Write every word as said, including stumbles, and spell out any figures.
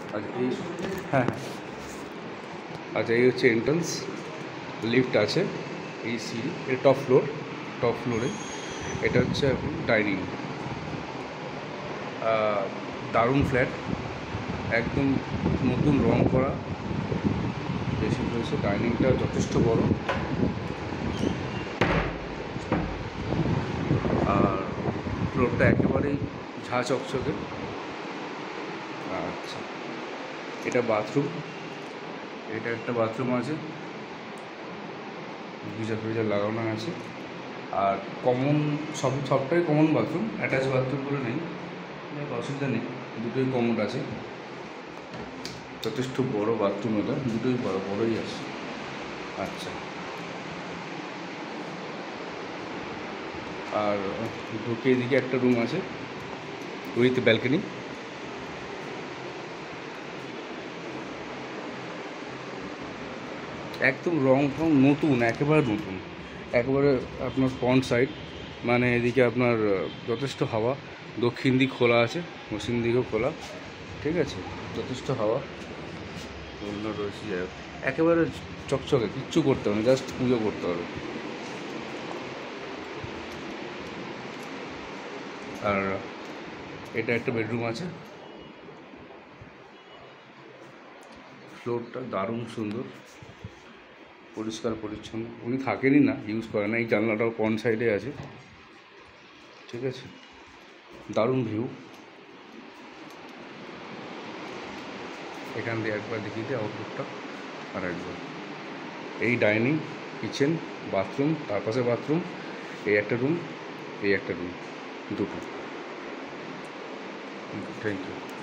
আচ্ছা এই হ্যাঁ হ্যাঁ আচ্ছা এই হচ্ছে এন্ট্রান্স, লিফট আছে, এই সিঁড়ি, এটা টপ ফ্লোর, টপ ফ্লোরে এটা হচ্ছে এখন ডাইনিং। দারুণ ফ্ল্যাট, একদম নতুন রং করা, বেশি হয়েছে। ডাইনিংটা যথেষ্ট বড়, আর ফ্লোরটা একেবারেই ঝা চকচকে। আচ্ছা এটা বাথরুম, এটা একটা বাথরুম আছে, গিজার ফিজার লাগানো আছে। আর কমন সব সবটাই কমন বাথরুম, অ্যাটাচ বাথরুম বলে নেই, অসুবিধা নেই, দুটোই কমন আছে। যথেষ্ট বড় বাথরুম, এটা দুটোই বড় বড়ই আছে। আচ্ছা আর ঢুকে এদিকে একটা রুম আছে উইথ ব্যালকনি। একদম রং টং নতুন, একেবারে নতুন, একেবারে আপনার ফ্রন্ট সাইড, মানে এদিকে আপনার যথেষ্ট হাওয়া, দক্ষিণ দিক খোলা আছে, পশ্চিম দিকেও খোলা, ঠিক আছে, যথেষ্ট হাওয়া অন্য রয়েছে। যাই হোক একেবারে চকচকে, কিচ্ছু করতে হবে না, জাস্ট পুজো করতে হবে। আর এটা একটা বেডরুম আছে, ফ্লোরটা দারুণ সুন্দর, পরিষ্কার পরিচ্ছন্ন। উনি থাকেনই না, ইউজ করে না, এই জানলাটাও কোন সাইডে আছে, ঠিক আছে, দারুণ ভিউ। এখান দিয়ে একবার দেখিয়ে দিই আউটলুকটা, আর একবার এই ডাইনিং, কিচেন, বাথরুম, তার পাশে বাথরুম, এই একটা রুম, এই একটা রুম, দুটো। Thank you.